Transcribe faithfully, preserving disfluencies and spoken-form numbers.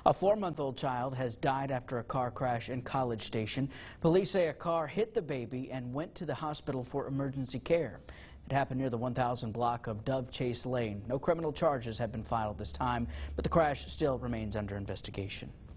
A four-month-old child has died after a car crash in College Station. Police say a car hit the baby and went to the hospital for emergency care. It happened near the one thousand block of Dove Chase Lane. No criminal charges have been filed this time, but the crash still remains under investigation.